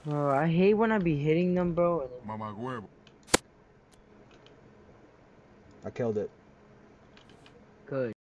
I hate when I be hitting them, bro. Mamá huevo. I killed it. Good.